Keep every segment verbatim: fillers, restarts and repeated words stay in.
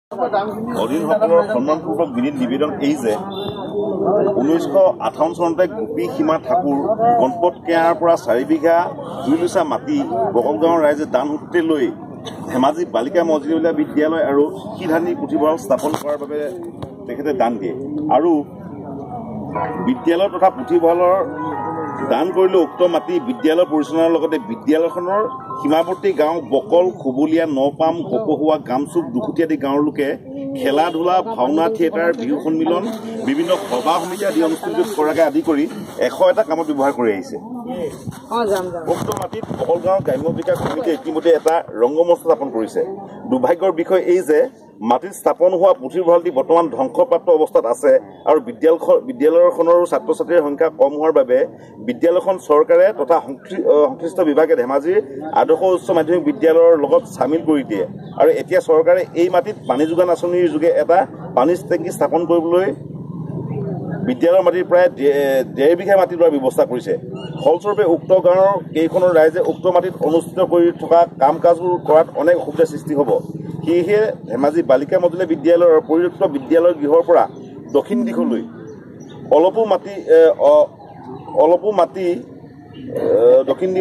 অধীনসকলৰ সন্মানপূৰ্বক বিনীত নিবেদন এই যে ঊনৈছশ আঠাৱন্ন চনতে গোপী সীমা ঠাকুৰ গণপত কেয়াৰ পৰা চাৰি বিঘা দুই লোচা মাটি বকলগাঁৱৰ ৰাইজে দান সূত্ৰে লৈ ধেমাজি বালিকা মজিলা বিদ্যালয় আৰু শিধানী পুথিভঁৰাল স্থাপন কৰাৰ বাবে তেখেতে দান দিয়ে আৰু বিদ্যালয় তথা পুথিভঁৰালৰ দান কৰিলে উক্ত মাটি বিদ্যালয় পৰিচালনাৰ লগতে বিদ্যালয়খনৰ সীমাৱৰ্তী গাঁও বকল খুবলীয়া নপাম কপহুৱা গামচুক দুখুটি আদি গাঁৱৰ লোকে খেলা ধূলা ভাওনা থিয়েটাৰ বিহু সন্মিলন বিভিন্ন সভা সমিতি আদি অনুষ্ঠিত কৰাকে আদি কৰি এশ এটা কামত ব্যৱহাৰ কৰি আহিছে। উক্ত মাটিত বকলগাঁও গ্ৰাম্য বিকাশ সমিতিয়ে ইতিমধ্যে এটা ৰংগমঞ্চ স্থাপন কৰিছে। দুৰ্ভাগ্যৰ বিষয় এই যে মাটিত স্থাপন হোৱা পুথিভঁৰালটি বৰ্তমান ধ্বংসপ্ৰাপ্ত অৱস্থাত আছে আৰু বিদ্যালয় বিদ্যালয়খনৰো ছাত্ৰ ছাত্ৰীৰ সংখ্যা কম হোৱাৰ বাবে বিদ্যালয়খন চৰকাৰে তথা সংশ্লিষ্ট বিভাগে ধেমাজিৰ আদৰ্শ উচ্চ মাধ্যমিক বিদ্যালয়ৰ লগত চামিল কৰি দিয়ে আৰু এতিয়া চৰকাৰে এই মাটিত পানী যোগান আঁচনিৰ যোগে এটা পানী টেংকি স্থাপন কৰিবলৈ বিদ্যালয়ৰ মাটিৰ প্ৰায় ডেৰ বিঘা মাটি লোৱাৰ ব্যৱস্থা কৰিছে। ফলস্বৰূপে উক্ত গাঁৱৰ কেইখনৰ ৰাইজে উক্ত মাটিত অনুষ্ঠিত কৰি থকা কাম কাজবোৰ কৰাত অনেক অসুবিধাৰ সৃষ্টি হ'ব। সেয়েহে ধেমাজি বালিকা মজিলা বিদ্যালয়ৰ পৰিত্যক্ত বিদ্যালয় গৃহৰ পৰা দক্ষিণ দিশলৈ অলপো মাটি অলপো মাটি দক্ষিণ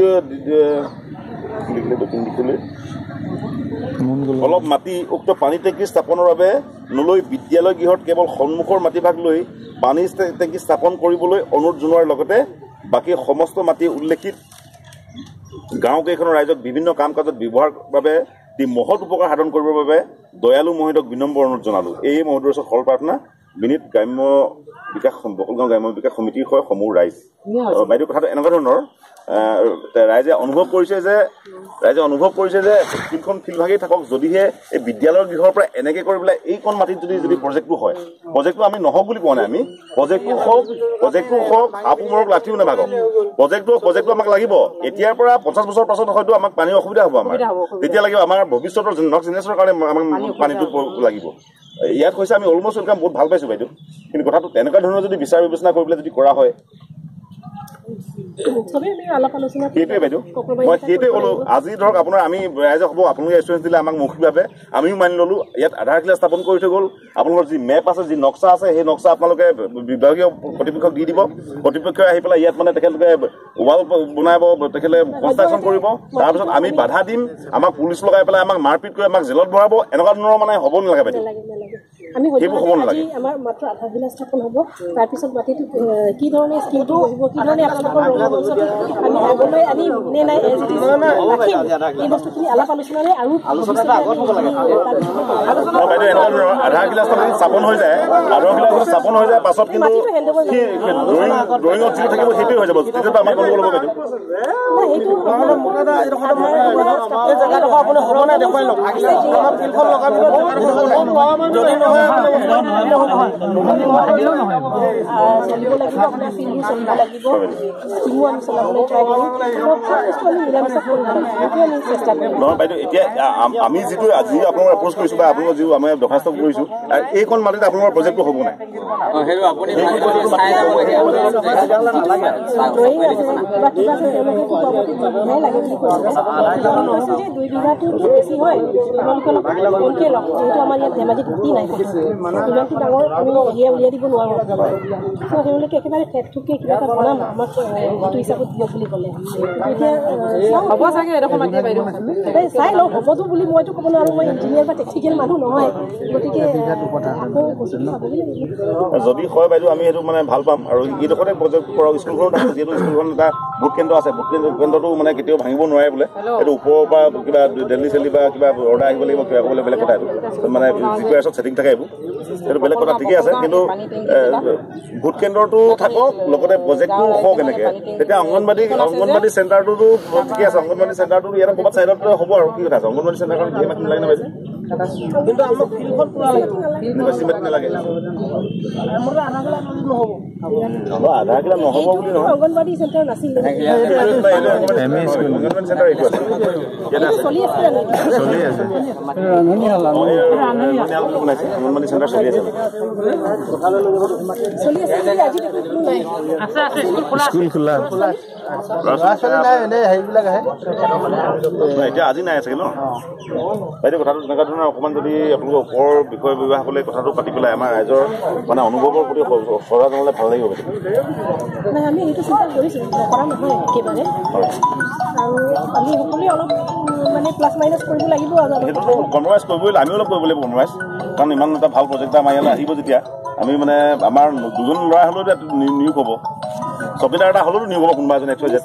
দক্ষিণ দিশলৈ অলপ মাটি উক্ত পানী টেংকি স্থাপনৰ বাবে নলৈ বিদ্যালয় গৃহত কেৱল সন্মুখৰ মাটিভাগ লৈ পানী টেংকি স্থাপন কৰিবলৈ অনুৰোধ জনোৱাৰ লগতে বাকী সমস্ত মাটি উল্লেখিত গাঁওকেইখনৰ ৰাইজক বিভিন্ন কাম কাজত ব্যৱহাৰৰ বাবে মহৎ উপকাৰ সাধন কৰিবৰ বাবে দয়ালু মহোদয়ক বিনম্ৰ অনুৰোধ জনালো। এই মহোদয়ৰ ওচৰত সৰল প্ৰাৰ্থনা বিনীত গ্ৰাম্য বিকাশ বকলগাঁও গ্ৰাম্য বিকাশ সমিতিৰ হৈ সমূহ ৰাইজ। বাইদেউ কথাটো এনেকুৱা ধৰণৰ ৰাইজে অনুভৱ কৰিছে যে ৰাইজে অনুভৱ কৰিছে যে ফিল্ডখন ফিল্ডভাগেই থাকক, যদিহে এই বিদ্যালয়ৰ গৃহৰ পৰা এনেকৈ কৰি পেলাই এইকণ মাটিত যদি যদি প্ৰজেক্টটো হয়, প্ৰজেক্টটো আমি নহওক বুলি কোৱা নাই, আমি প্ৰজেক্টটো হওক প্ৰজেক্টটো হওক আপোনক লাঠিও নাভাগক, প্ৰজেক্টটো প্ৰজেক্টটো আমাক লাগিব। এতিয়াৰ পৰা পঞ্চাছ বছৰ পাছত হয়তো আমাক পানীৰ অসুবিধা হ'ব, আমাৰ তেতিয়া লাগিব আমাৰ ভৱিষ্যতৰ নেক্সট জেনেৰেশ্যনৰ কাৰণে আমাক পানীটো লাগিব। ইয়াত হৈছে আমি অলমষ্ট ৱেলকাম বহুত ভাল পাইছোঁ বাইদেউ, কিন্তু কথাটো তেনেকুৱা ধৰণৰ যদি বিচাৰ বিবেচনা কৰি পেলাই যদি কৰা হয় সেইটোৱে বাইদেউ মই সেইটোৱে ক'লো। আজি ধৰক আপোনাৰ আমি ৰাইজে হ'ব আপোনালোকে এচুৰেঞ্চ দিলে আমাক মৌখিকভাৱে আমিও মানি ল'লোঁ। ইয়াত আধাৰ কিলা স্থাপন কৰি থৈ গ'ল, আপোনালোকৰ যি মেপ আছে যি নক্সা আছে সেই নক্সা আপোনালোকে বিভাগীয় কৰ্তৃপক্ষক দি দিব, কৰ্তৃপক্ষই আহি পেলাই ইয়াত মানে তেখেতলোকে ৱাল বনাব, তেখেতে কনষ্ট্ৰাকশ্যন কৰিব, তাৰপিছত আমি বাধা দিম, আমাক পুলিচ লগাই পেলাই আমাক মাৰপিট কৰি আমাক জেলত ভৰাব, এনেকুৱা ধৰণৰ মানে হ'ব নালাগে বাইদেউ। আমি আজি আমাৰ মাত্ৰ আধাৰশিলা স্থাপন হ'ব, তাৰপিছত মাটিটো কি ধৰণে স্কিমটো আহিব, কি ধৰণে আপোনালোকৰ আমি আগলৈ আমি নে নাই ৰাখিম এই বস্তুখিনি আলাপ আলোচনাৰে আৰু আধাৰশিলা স্থাপন হৈ যায়, আধাৰশিলা স্থাপন হৈ যায় পাছত কিন্তু ড্ৰয়িঙত যিটো থাকিব সেইটোৱে হৈ যাব, তেতিয়াতো আমাৰ কৰিব ল'ব বাইদেউ। নহয় বাইদেউ, এতিয়া আমি যিটো আজি আপোনালোকক এপ্ৰ'চ কৰিছোঁ বা আপোনালোকৰ যিটো আমি দৰখাস্ত কৰিছোঁ এইখন মাটিত আপোনালোকৰ প্ৰজেক্টটো হ'ব নাই, দুই বিঘাটো বেছি হয়, আপোনালোকে আমাৰ ইয়াত ধেমাজিত মাটি নাই, ইমানটো ডাঙৰ আমি উলিয়াই উলিয়াই দিব নোৱাৰোঁ। তেওঁলোকে একেবাৰে ঠেক ঠুকে কিবা এটা বনাম আমাক সেইটো হিচাপত দিয়ক বুলি ক'লে। এতিয়া হ'ব চাগে এডোখৰ মাটি বাইদেউ চাই লওঁ, হ'বতো বুলি মইতো ক'ব নোৱাৰোঁ, মই ইঞ্জিনিয়াৰ বা টেকনিকেল মানুহ নহয়, গতিকে আকৌ বস্তুটো চাবই লাগিব। যদি হয় বাইদেউ আমি সেইটো মানে ভাল পাম আৰু এইডোখৰতে প্ৰজেক্ট কৰক। স্কুলখনত আছে যিহেতু স্কুলখন এটা ভোট কেন্দ্ৰ আছে, ভোট কেন্দ্ৰটো মানে কেতিয়াও ভাঙিব নোৱাৰে বোলে, এইটো ওপৰৰ পৰা কিবা দিল্লী চেলি বা কিবা অৰ্ডাৰ আহিব লাগিব, কিবা ক'বলৈ বেলেগ কথা, এইটো মানে জি পি এছত ছেটিং থাকে, এইবোৰ সেইটো বেলেগ কথা, ঠিকে আছে। কিন্তু ভোট কেন্দ্ৰটো থাকক, লগতে প্ৰজেক্টটো হওক এনেকৈ, তেতিয়া অংগনবাদী অংগনবাদী চেণ্টাৰটোতো ঠিকে আছে, অংগনবাদী চেণ্টাৰটো ইয়াত ক'ৰবাত চাইডত হ'ব আৰু কি কথা আছে, অংগনবাদী চেণ্টাৰখন ধেৰ মাটি নালাগে নহয় বাইদেউ, কিন্তু আমাৰ ফিল্ডখন পুৰা লাগে, বেছি মাটি নালাগে, আধা কিলো নহ'ব বুলি নহয়, অংগনবাদী চেণ্টাৰ নাছিল, অংগনবাদী চেণ্টাৰ এইটো আছে, চলি আছে অংগনবাদী চেণ্টাৰ চলি আছে, চলি আছে স্কুল খোলা। এতিয়া আজি নাই চাগে ন বাইদেউ কথাটো তেনেকুৱা ধৰণৰ অকণমান যদি আপোনালোকৰ ওপৰৰ বিষয় বিভাগসকলে কথাটো পাতি পেলাই আমাৰ ৰাইজৰ মানে অনুভৱৰ প্ৰতি সজাগ জনালে ভাল লাগিব। নাই আমি সেইটো চিন্তা কৰিছোঁ নকৰা নহয় একেবাৰে আৰু আমি সকলোৱে অলপ মানে প্লাছ মাইনাছ কৰিব লাগিব আৰু সেইটোতো কম্প্ৰমাইজ কৰিবই আমিও অলপ কৰিব লাগিব কম্প্ৰমাইজ কাৰণ ইমান এটা ভাল প্ৰজেক্ট আমাৰ ইয়ালৈ আহিব যেতিয়া আমি মানে আমাৰ দুজন ল'ৰা হ'লেও নিয়োগ হ'ব চকীদাৰ এটা হ'লেও নিয়োগ হ'ব কোনোবা এজন এক্সুৱেজ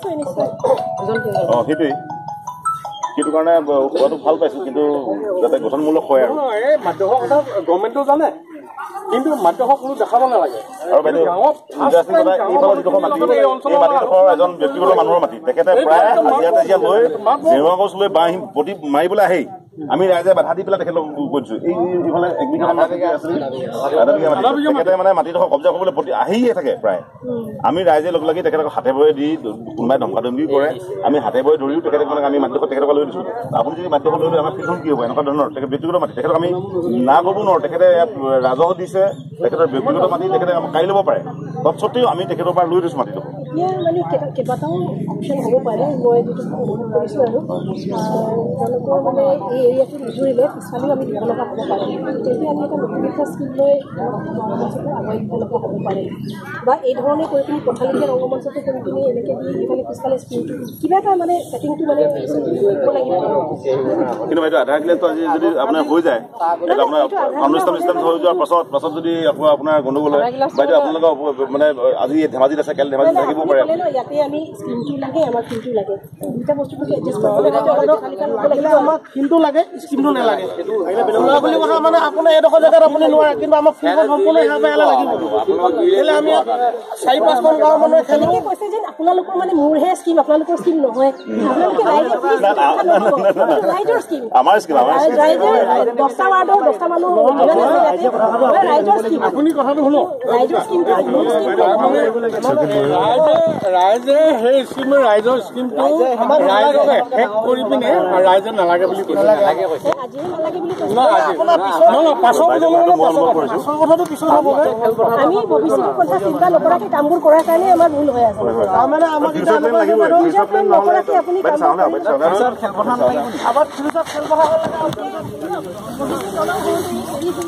অঁ সেইটোৱেই সেইটো কাৰণে খোৱাটো ভাল পাইছোঁ কিন্তু যাতে গঠনমূলক হয় আৰু এই মাধ্যমৰ কথা গভৰ্ণমেণ্টেও জানে কিন্তু মাধ্যমক কোনো দেখাব নালাগে আৰু বাইদেউ ইণ্টাৰেষ্টিং কথা এইফালৰ যিডোখৰ মাটি এই মাটিডোখৰ এজন ব্যক্তিগত মানুহৰ মাটি তেখেতে প্ৰায় হাজিৰা তাজিয়া লৈ জেৰুৱা গছ লৈ বাঁহ প্ৰতি মাৰিবলৈ আহেই আমি ৰাইজে বাধা দি পেলাই তেখেতক কৈছোঁ এই এইফালে এক বিঘা মাটি আছিল আধা বিঘা মাটি তেখেতে মানে মাটিডোখৰ কব্জা কৰিবলৈ প্ৰতি আহিয়ে থাকে প্ৰায় আমি ৰাইজে লগ লাগি তেখেতক হাতে ভয়ে দি কোনোবাই ধমকা ধমকি কৰে আমি হাতে ভয়ে ধৰিও তেখেতক মানে আমি মাটিডোখৰ তেখেতক লৈ দিছোঁ আপুনি যদি মাটিডোখৰ লৈ আমাৰ ফিল্ডখন কি হ'ব এনেকুৱা ধৰণৰ তেখেত ব্যক্তিগত মাটি তেখেতক আমি না ক'ব নোৱাৰোঁ তেখেতে ইয়াত ৰাজহ দিছে তেখেতৰ ব্যক্তিগত মাটি তেখেতে কাঢ়ি ল'ব পাৰে তৎসত্ত্বেও আমি তেখেতৰ পৰা লৈ দিছোঁ মাটিডোখৰ ইয়াৰ মানে কেইবাটাও অপশ্যন হ'ব পাৰে মই যিটো অনুভৱ কৰিছোঁ আৰু তেওঁলোকৰ মানে এই এৰিয়াটো নুজুৰিলে পিছফালেও আমি দিব লগা হ'ব পাৰে তেতিয়া আমি এটা নতুন এটা স্কিম লৈ ৰংগমঞ্চটো আগুৱাই দিব লগা হ'ব পাৰে বা এই ধৰণে কৰি পিনি পথালিকে ৰংগমঞ্চটো কৰি পিনি এনেকৈ দি এইফালে পিছফালে স্কিমটো কিবা এটা মানে ছেটিংটো মানে কৰিব লাগিব কিন্তু বাইদেউ আধাৰ ক্লিয়াৰটো আজি যদি আপোনাৰ হৈ যায় আপোনাৰ অনুষ্ঠান অনুষ্ঠান হৈ যোৱাৰ পাছত পাছত যদি আপোনাৰ গণ্ডগোল হয় বাইদেউ আপোনালোকৰ মানে আজি ধেমাজিত আছে কাইলৈ ধেমাজিত থাকিব পাৰে ইয়াতে আমি স্কিমটো লাগে আমাৰ ফিল্ডটো লাগে দুটা বস্তুটো এডজাষ্ট কৰিব আমাক ফিল্ডটো লাগে স্কিমটো নালাগে লোৱা বুলি কথা মানে আপোনাৰ এইডোখৰ জেগাত আপুনি নোৱাৰে কিন্তু আমাৰ ফিল্ডখন সম্পূৰ্ণ হিচাপে ইয়ালৈ লাগিব কেলে আমি চাৰি পাঁচখন গাঁৱৰ মানুহে খেলিব কৈছে যে আপোনালোকৰ মানে মোৰহে স্কিম আপোনালোকৰ স্কিম নহয় আপোনালোকে ৰাইজৰ স্কিম আমাৰ স্কিম আমাৰ ৰাইজৰ দহটা ৱাৰ্ডৰ দহটা মানুহ ৰাইজৰ স্কিম আপুনি কথাটো শুনক ৰাইজৰ স্কিমটো ৰাইজে সেই স্কিম ৰাইজৰ স্কিমটো ৰাইজক শেষ কৰি পিনে ৰাইজে নালাগে বুলি কৈছে নালাগে কৈছে আজিয়ে নালাগে বুলি কৈছে পাছৰ কথাটো পিছত হ'ব আমি ভৱিষ্যতৰ কথা চিন্তা নকৰাকৈ কামবোৰ কৰাৰ কাৰণে আমাৰ ভুল হৈ আছে মানে আমাক নকৰাকৈ আপুনি খেলপথাৰ খেলপথাৰ